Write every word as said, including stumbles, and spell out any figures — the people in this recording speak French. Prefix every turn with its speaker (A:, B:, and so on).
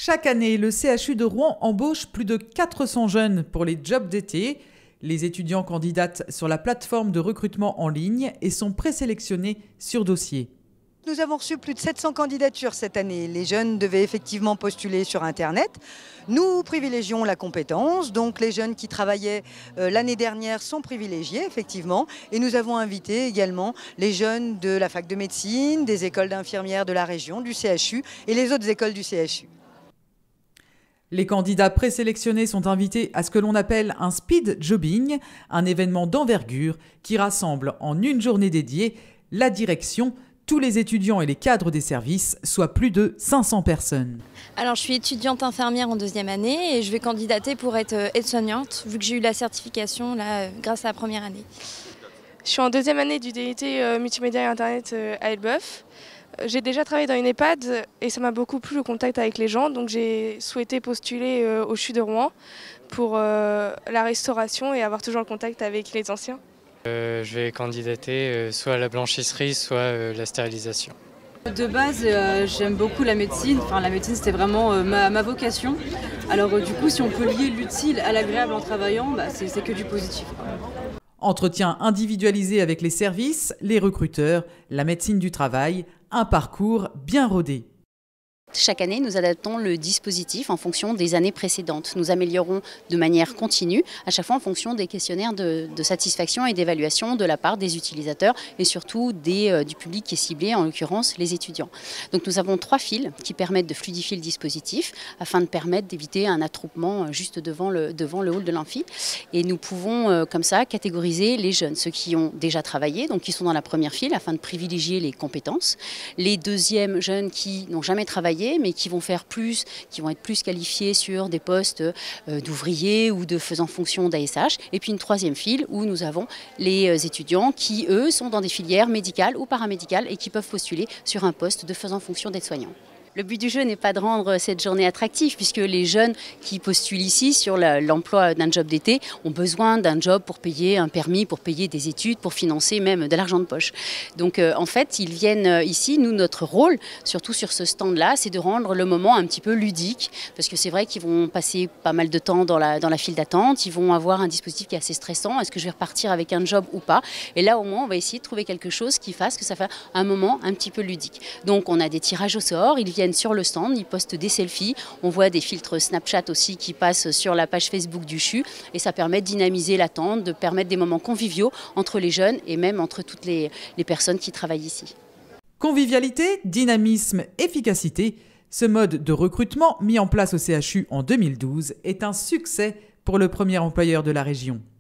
A: Chaque année, le C H U de Rouen embauche plus de quatre cents jeunes pour les jobs d'été. Les étudiants candidatent sur la plateforme de recrutement en ligne et sont présélectionnés sur dossier.
B: Nous avons reçu plus de sept cents candidatures cette année. Les jeunes devaient effectivement postuler sur Internet. Nous privilégions la compétence, donc les jeunes qui travaillaient euh, l'année dernière sont privilégiés, effectivement. Et nous avons invité également les jeunes de la fac de médecine, des écoles d'infirmières de la région, du C H U et les autres écoles du C H U.
A: Les candidats présélectionnés sont invités à ce que l'on appelle un speed jobbing, un événement d'envergure qui rassemble en une journée dédiée la direction, tous les étudiants et les cadres des services, soit plus de cinq cents personnes.
C: Alors je suis étudiante infirmière en deuxième année et je vais candidater pour être aide-soignante vu que j'ai eu la certification là, grâce à la première année.
D: Je suis en deuxième année du D U T euh, multimédia et internet euh, à Elbeuf. J'ai déjà travaillé dans une EHPAD et ça m'a beaucoup plu le contact avec les gens, donc j'ai souhaité postuler euh, au C H U de Rouen pour euh, la restauration et avoir toujours le contact avec les anciens.
E: Euh, je vais candidater euh, soit à la blanchisserie, soit euh, la stérilisation.
F: De base, euh, j'aime beaucoup la médecine. Enfin, la médecine, c'était vraiment euh, ma, ma vocation. Alors euh, du coup, si on peut lier l'utile à l'agréable en travaillant, bah, c'est que du positif.
A: Entretien individualisé avec les services, les recruteurs, la médecine du travail, un parcours bien rodé.
G: Chaque année, nous adaptons le dispositif en fonction des années précédentes. Nous améliorons de manière continue, à chaque fois en fonction des questionnaires de, de satisfaction et d'évaluation de la part des utilisateurs et surtout des, euh, du public qui est ciblé, en l'occurrence les étudiants. Donc nous avons trois fils qui permettent de fluidifier le dispositif afin de permettre d'éviter un attroupement juste devant le, devant le hall de l'amphi. Et nous pouvons euh, comme ça catégoriser les jeunes, ceux qui ont déjà travaillé, donc qui sont dans la première file afin de privilégier les compétences. Les deuxièmes jeunes qui n'ont jamais travaillé mais qui vont faire plus, qui vont être plus qualifiés sur des postes euh, d'ouvriers ou de faisant fonction d'A S H. Et puis une troisième file où nous avons les étudiants qui, eux, sont dans des filières médicales ou paramédicales et qui peuvent postuler sur un poste de faisant fonction d'aide-soignant. Le but du jeu n'est pas de rendre cette journée attractive puisque les jeunes qui postulent ici sur l'emploi d'un job d'été ont besoin d'un job pour payer un permis, pour payer des études, pour financer même de l'argent de poche. Donc euh, en fait, ils viennent ici. Nous, notre rôle, surtout sur ce stand-là, c'est de rendre le moment un petit peu ludique parce que c'est vrai qu'ils vont passer pas mal de temps dans la, dans la file d'attente. Ils vont avoir un dispositif qui est assez stressant. Est-ce que je vais repartir avec un job ou pas? Et là, au moins, on va essayer de trouver quelque chose qui fasse que ça fasse un moment un petit peu ludique. Donc on a des tirages au sort. Ils viennent sur le stand, ils postent des selfies, on voit des filtres Snapchat aussi qui passent sur la page Facebook du C H U et ça permet de dynamiser l'attente, de permettre des moments conviviaux entre les jeunes et même entre toutes les, les personnes qui travaillent ici.
A: Convivialité, dynamisme, efficacité, ce mode de recrutement mis en place au C H U en deux mille douze est un succès pour le premier employeur de la région.